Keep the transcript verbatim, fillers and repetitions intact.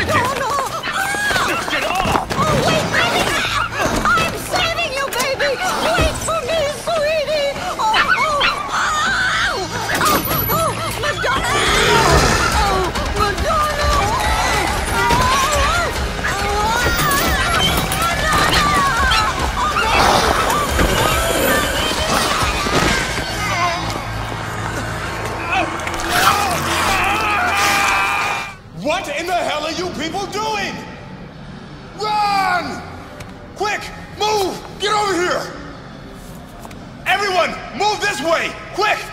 Madonna! Lift it off! Oh, wait, baby! I'm saving you, baby! Wait for me, sweetie! Oh, oh, oh, oh, oh, Madonna! Oh, Madonna! What in the hell are you people doing? Run! Quick, move! Get over here! Everyone, move this way! Quick!